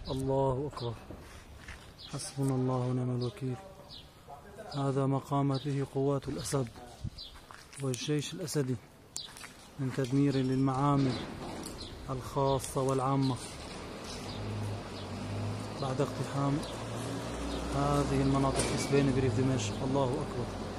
الله أكبر. حسبنا الله ونعم الوكيل. هذا ما قامت به قوات الأسد والجيش الأسدي من تدمير للمعامل الخاصة والعامة بعد اقتحام هذه المناطق في سبينة بريف دمشق. الله أكبر.